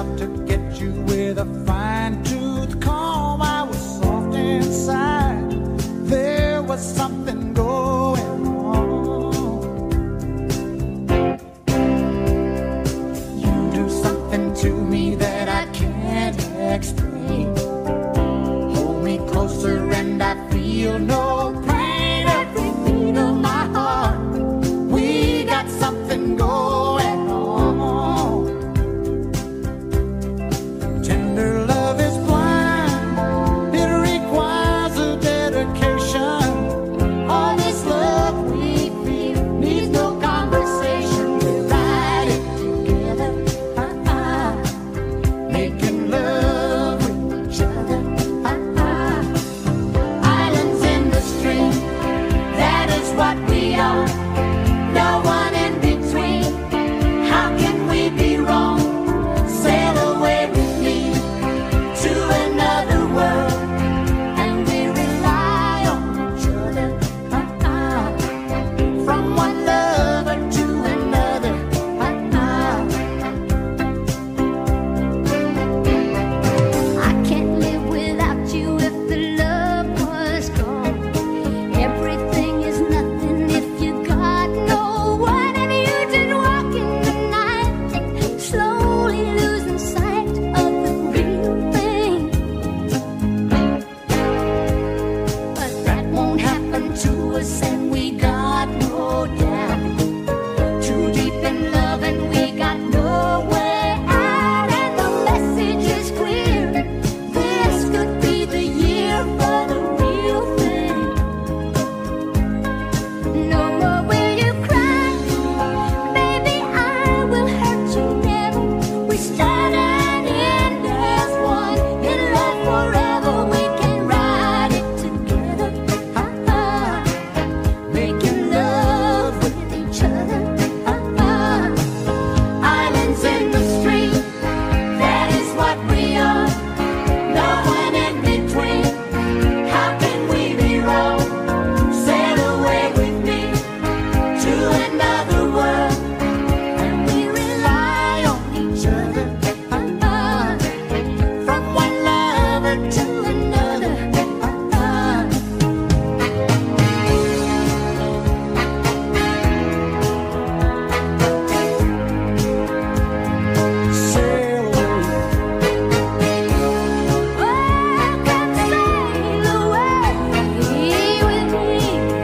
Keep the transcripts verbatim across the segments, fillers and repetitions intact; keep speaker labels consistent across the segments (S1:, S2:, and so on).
S1: out to get you with a fine-tooth comb. I was soft inside. There was something going on. You do something to me that I can't explain. Hold me closer and I feel no pain. Every beat of my heart, we got something going on. Tender love is blind, it requires a dedication. All this love we feel needs no conversation. We ride it together, uh-uh. Making love with each other, uh-uh. Islands in the stream, that is what we are. No one in between. How can we be wrong? Sail away with me to another world, and we rely on each other, uh-uh. From one lover to another, uh-uh. I can't live without you if the love was gone. Everything is nothing if you got no one, and you just walk in the night, slowly losing sight of the real thing. But that won't happen to us, and we got no doubt. Too deep in love, and we got no way out, and the message is clear. This could be the year for the real thing. No more will you cry, baby, I will hurt you never. We start and end as one, in love forever. We can ride it together, uh-uh. Making love with each other, uh-uh. Islands in the stream, that is what we are. No one in between. How can we be wrong? Sail away with me to another world, and we rely on each other, uh-uh. From one lover to another, uh-uh. Sail away. Oh, come sail away with me.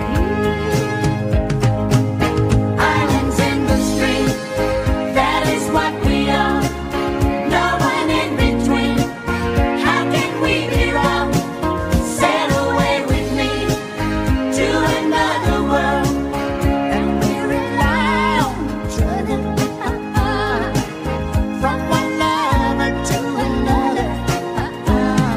S1: Islands in the stream, that is what we are. No one in between. How can we be wrong? Sail away with me to another world, and we rely on each other, uh-uh. From one lover to another, uh-uh.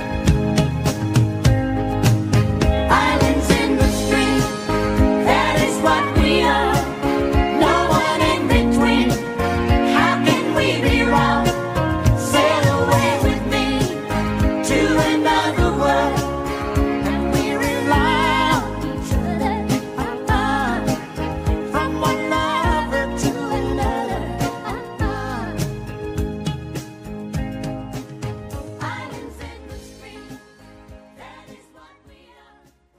S1: Islands in the stream, that is what we are. No one in between. How can we be wrong? Sail away with me to another world, and we rely on each other, uh-uh. From one lover to another, uh-uh. Islands in the stream, that is what we are.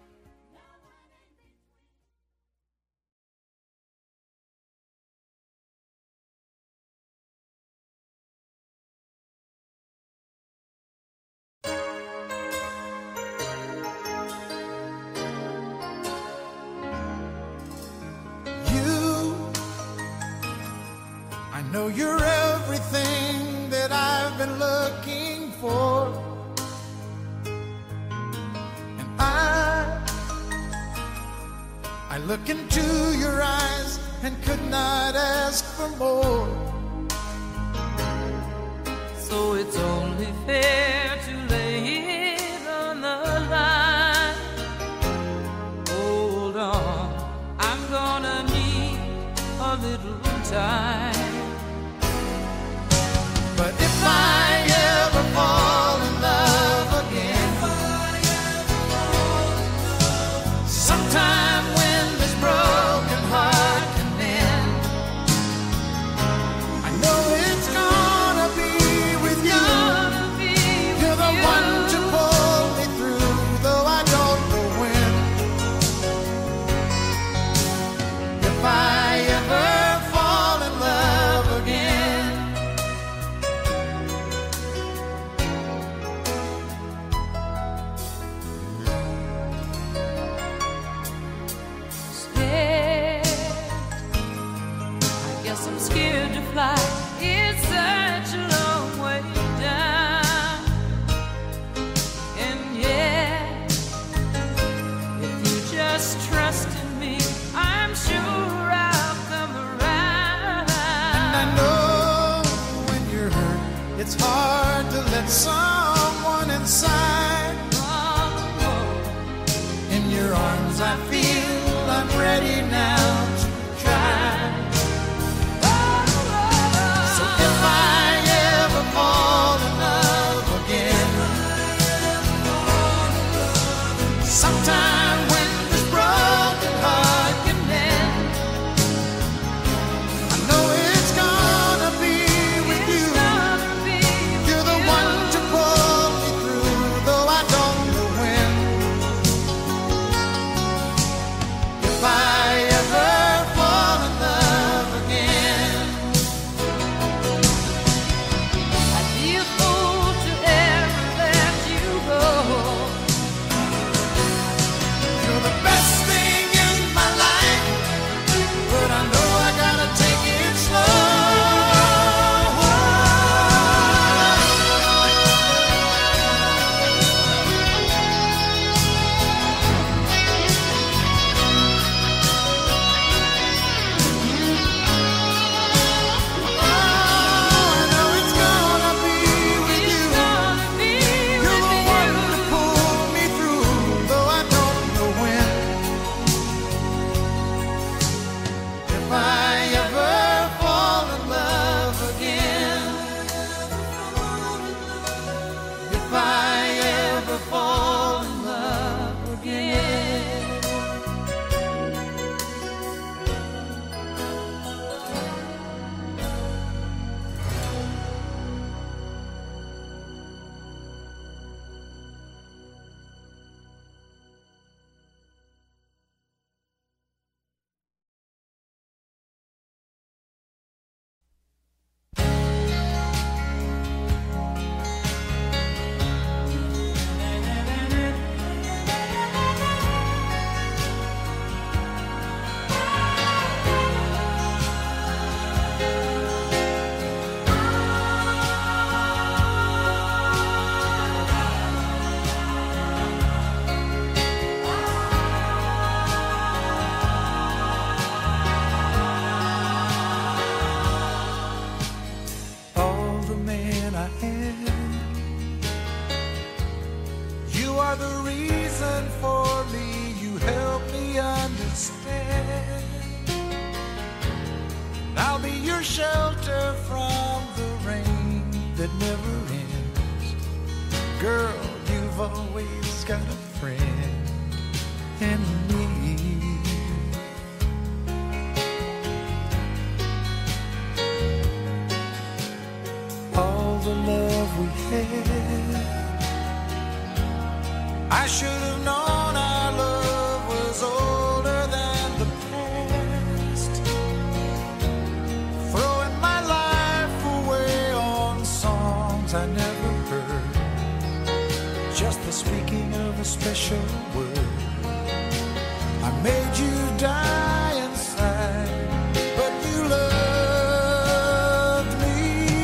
S1: You, I know you're everything that I've been looking for, and I, I look into your eyes and could not ask for more.
S2: So it's only fair to lay it on the line. Hold on, I'm gonna need a little time.
S1: But if I ever fall in love again, sometime when this broken heart can mend, I know it's gonna be it's hard to let someone inside. In your arms I feel I'm ready now to try. So if I ever fall in love again, sometime when this broken heart can mend, I know it's gonna be with you. You're the one to pull me through, though I don't know when. If I ever fall in love again,
S2: I'd be a fool to ever let you go.
S1: you're the best thing in my life, but I know I gotta take it slow. I know it's gonna be with you. You're the one to pull me through, though I don't know when. If I ever fall in love again, if I ever fall in love again. All the man I am, you are the reason for me. You help me understand. I'll be your shelter from the rain that never ends. Girl, you've always got a friend in me. All the love we had, I should have known our love was older than the past. Throwing my life away on songs I never heard, just the speaking of a special word. I made you die inside, but you loved me.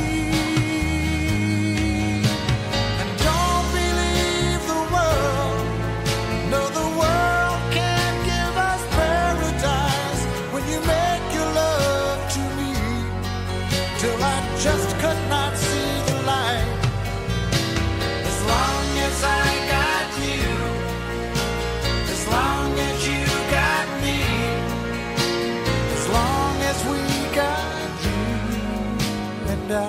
S1: And don't believe the world, no, the world can't give us paradise when you make your love to me, till I just could not see the light. As long as I got you, as long as you got me, as long as we got you and I.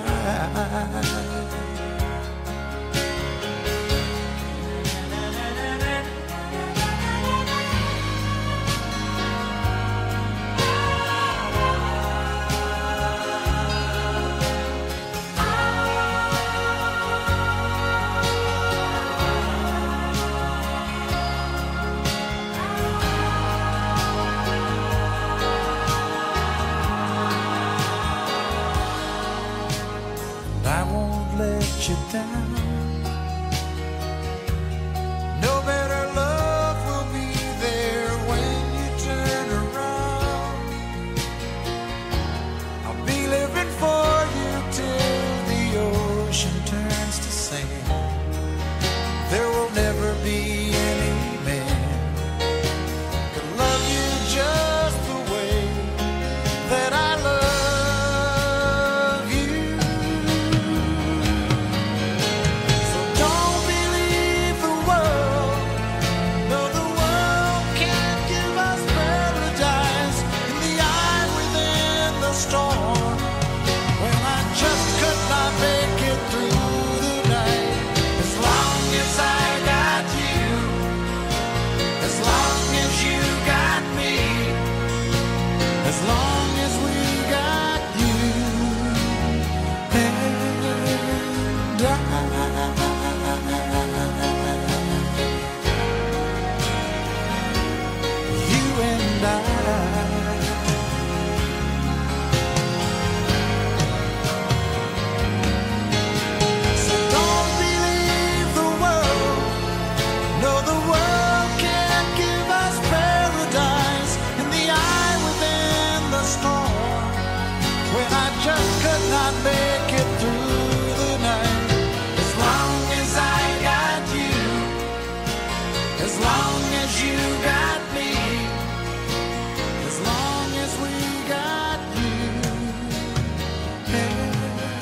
S1: I won't let you down. No better love will be there when you turn around. I'll be living for you till the ocean turns to sand. There will never be any man could love you just the way that I love you. You and I. So don't believe the world. No, the world can't give us paradise in the eye within the storm. When I just could not make it through the night. As long as I got you, as long as you got me, as long as we got you. And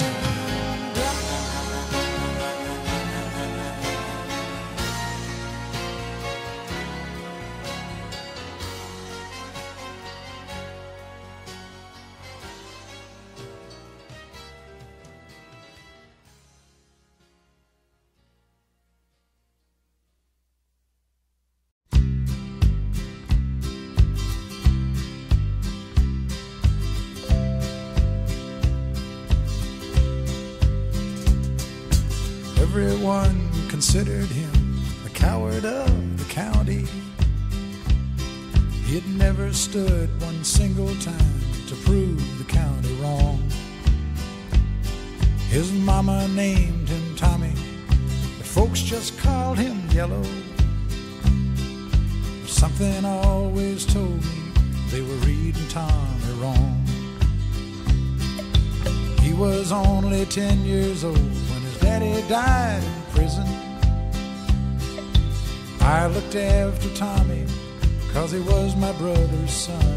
S1: everyone considered him the coward of the county. He'd never stood one single time to prove the county wrong. His mama named him Tommy, but folks just called him Yellow. Something always told me they were reading Tommy wrong. He was only ten years old when his daddy died in prison. I looked after Tommy 'cause he was my brother's son.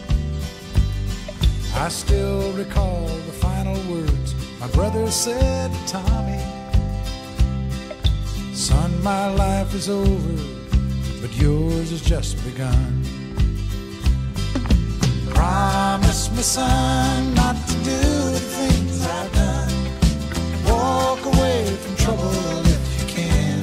S1: I still recall the final words my brother said to Tommy. Son, my life is over, but yours has just begun. Promise me, son, not to do the things I've done. Walk away from trouble if you can.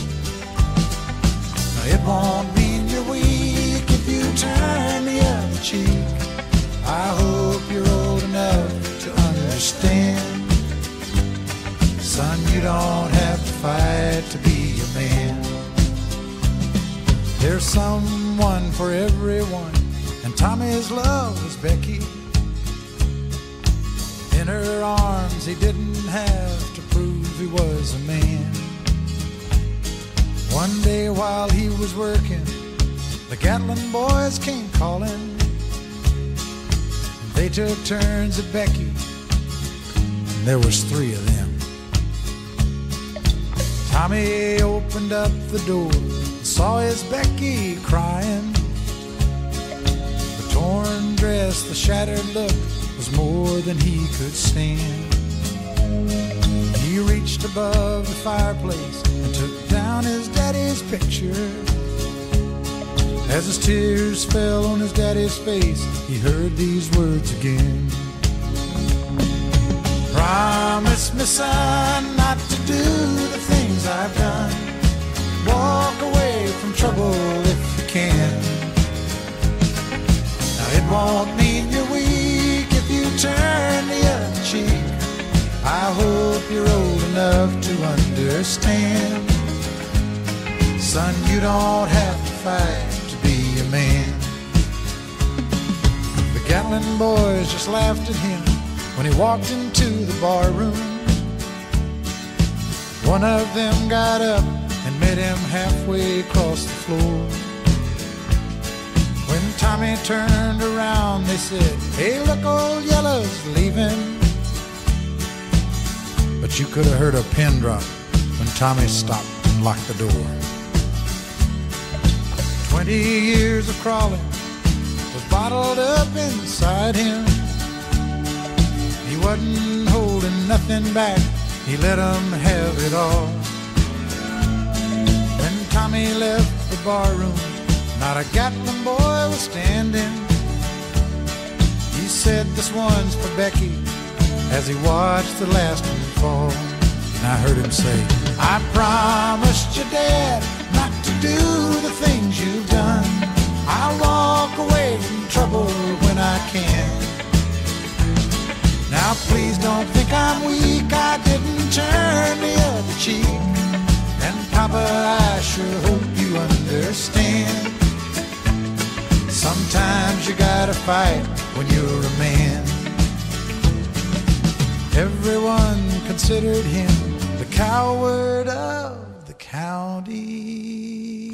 S1: Now, it won't mean you're weak if you turn the other cheek. I hope you're old enough to understand. Son, you don't have to fight to be a man. There's someone for everyone, and Tommy's love was Becky. In her arms he didn't have to prove he was a man. One day while he was working, the Gatlin boys came calling. They took turns at Becky, and there was three of them. Tommy opened up the door and saw his Becky crying. The torn dress, the shattered look was more than he could stand. He reached above the fireplace and took down his daddy's picture. As his tears fell on his daddy's face, he heard these words again. Promise me, son, not to do the things I've done. Walk away from trouble if you can. Now, it won't mean you're weak if you turn the other cheek. I hope you're old enough to understand. Son, you don't have to fight to be a man. The Gatlin boys just laughed at him when he walked into the bar room. One of them got up and met him halfway across the floor. When Tommy turned around, they said, "Hey, look, old Yellow's leaving." But you could have heard a pin drop when Tommy stopped and locked the door. Twenty years of crawling was bottled up inside him. He wasn't holding nothing back, he let them have it all. When Tommy left the bar room, not a Gatlin boy was standing. He said, "This one's for Becky," as he watched the last one fall. And I heard him say, "I promised your dad not to do the things you've done. I'll walk away from trouble when I can. Now please don't think I'm weak, I didn't turn the Papa, I sure hope you understand. Sometimes you gotta fight when you're a man. Everyone considered him the coward of the county.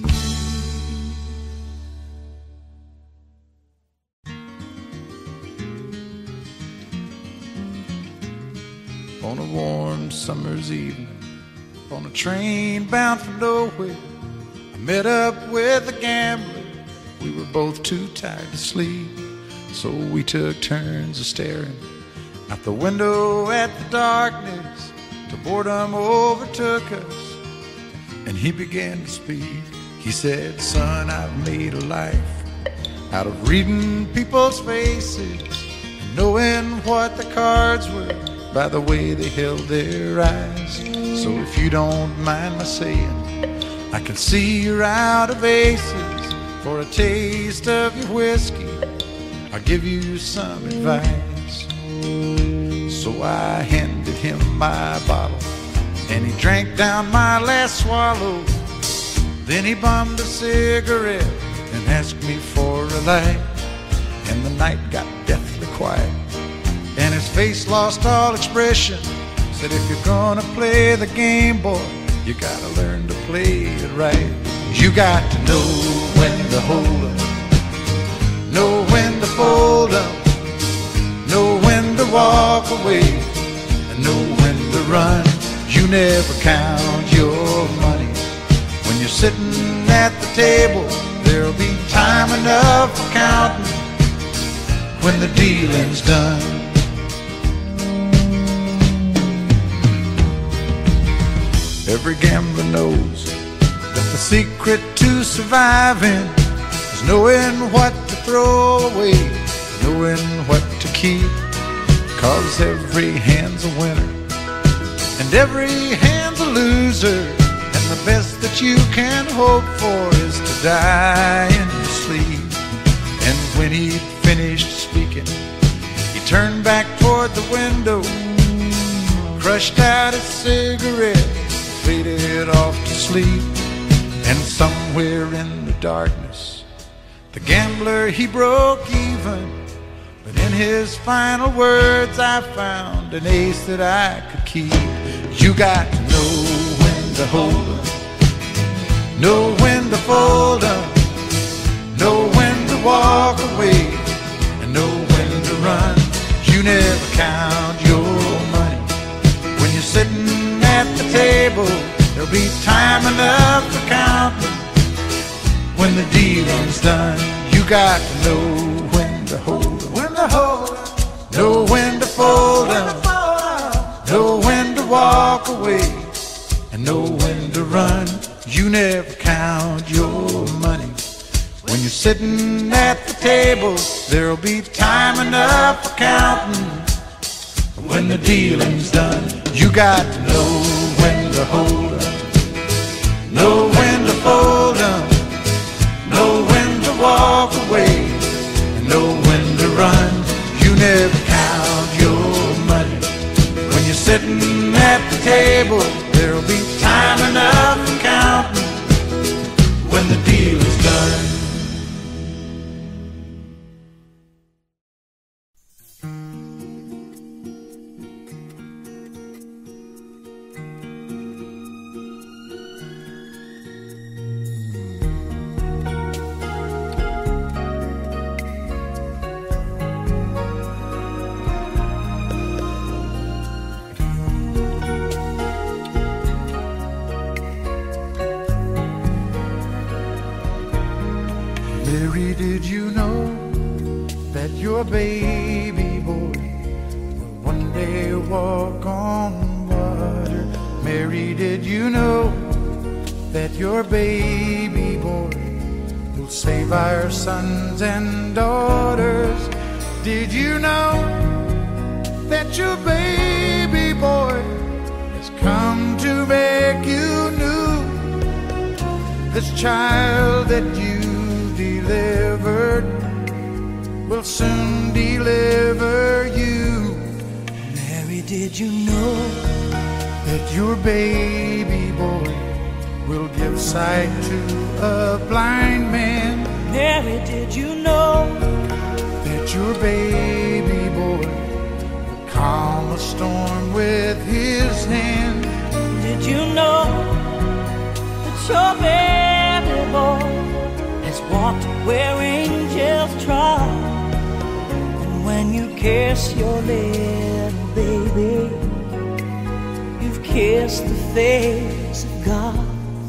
S1: On a warm summer's evening, on a train bound for nowhere, I met up with a gambler. We were both too tired to sleep, so we took turns of staring out the window at the darkness till boredom overtook us, and he began to speak. He said, "Son, I've made a life out of reading people's faces and knowing what the cards were by the way they held their eyes. So if you don't mind my saying, I can see you're out of aces. For a taste of your whiskey, I'll give you some advice." So I handed him my bottle, and he drank down my last swallow. Then he bummed a cigarette and asked me for a light. And the night got deathly quiet, and his face lost all expression. Said, "If you're gonna play the game, boy, you gotta learn to play it right. You got to know when to hold up, know when to fold up, know when to walk away, and know when to run. You never count your money when you're sitting at the table. There'll be time enough for counting when the dealing's done." Every gambler knows that the secret to surviving is knowing what to throw away, knowing what to keep. 'Cause every hand's a winner and every hand's a loser, and the best that you can hope for is to die in your sleep. And when he'd finished speaking, he turned back toward the window, crushed out his cigarette, faded off to sleep. And somewhere in the darkness, the gambler, he broke even. But in his final words, I found an ace that I could keep. You got to know when to hold up, know when to fold up, know when to walk away, and know when to run. You never count your money when you're sitting at the table. There'll be time enough for counting when the dealing's done. You got to know when to hold up, when to hold up, know when to fold up, know when to walk away, and know when to run. You never count your money when you're sitting at the table. There'll be time enough for counting when the dealing's done. You got to know when to hold up, know when to fold up, know when to walk away, and know when to run. You never count your money when you're sitting at the table. There'll be time enough for counting when the deal is done. Mary, did you know that your baby boy will one day walk on water? Mary, did you know that your baby boy will save our sons and daughters? Did you know that your baby boy has come to make you new? This child that you delivered will soon deliver you. Mary, did you know that your baby boy will give sight to a blind man.
S2: Mary, did you know
S1: That your baby boy will calm a storm with his hand.
S2: Did you know that your baby boy has walked where angels trod? And when you kiss your little baby, you've kissed the face of God.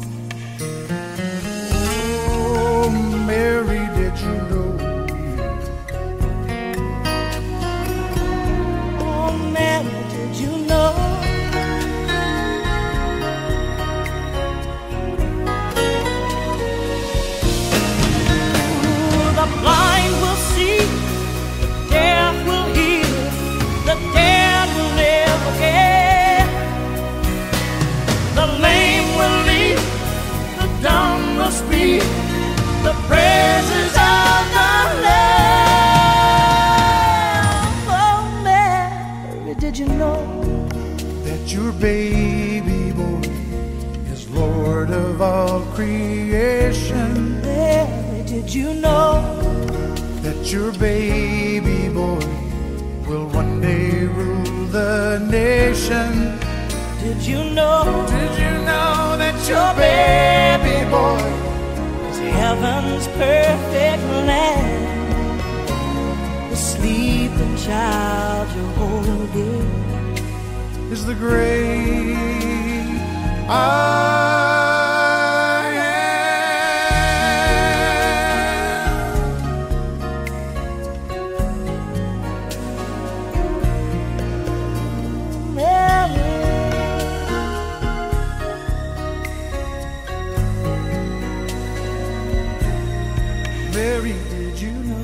S1: Oh, Mary, did you know?
S2: Oh, Mary, did you know? The blind will see, the deaf will hear, the dead will live again. The lame will leap, the dumb will speak, the praises of the Lamb. Oh, Mary, did you know
S1: That your baby boy is Lord of all creation.
S2: Mary, did you know
S1: That your baby boy will one day rule the nation.
S2: Did you know
S1: Did you know that your baby boy
S2: is heaven's perfect land? The sleeping child you're holding
S1: is the great I Mary, did you know?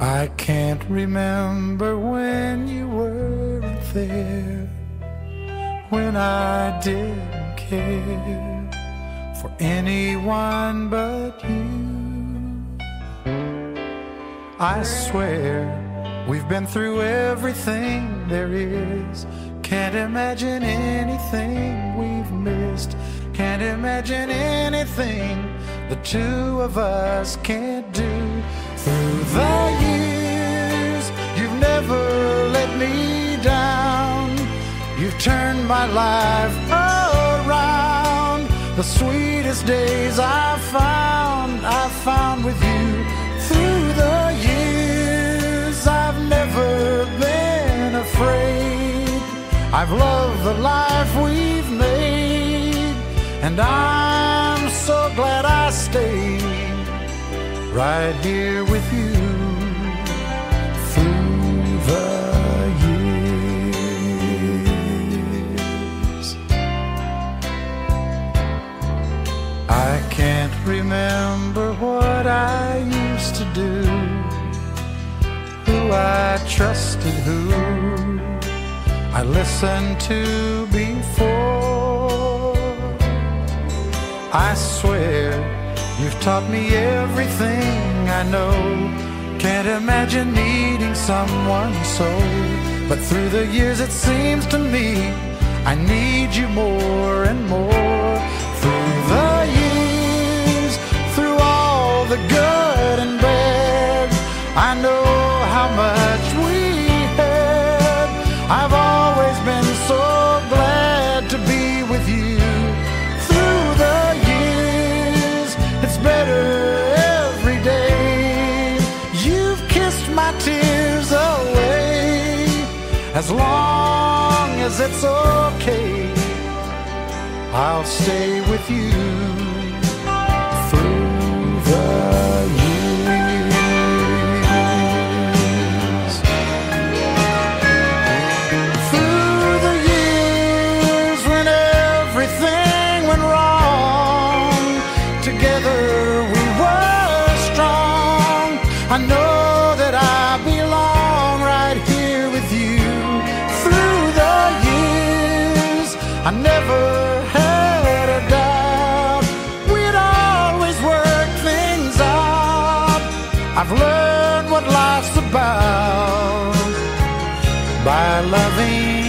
S1: I can't remember when you weren't there, when I didn't care for anyone but you. I swear we've been through everything there is. Can't imagine anything we've missed. Can't imagine anything the two of us can't do. Through the years, you've never let me down. You've turned my life around. The sweetest days I've found, I've found with you. Through the years, I've never been afraid. I've loved the life we've made, and I'm so glad I stayed right here with you through the years. I can't remember what I used to do, who I trusted, who I listened to before. I swear you've taught me everything I know. Can't imagine needing someone so. But through the years it seems to me I need you more and more. Through the years, through all the good and bad, I know how much we had. I've always been so glad to be with you. Through the years, it's better every day. You've kissed my tears away. As long as it's okay, I'll stay with you through the years. Through the years when everything went wrong, together we were strong. I know that I belong right here with you. Through the years, I never had a doubt we'd always work things out. I've learned what life's about by loving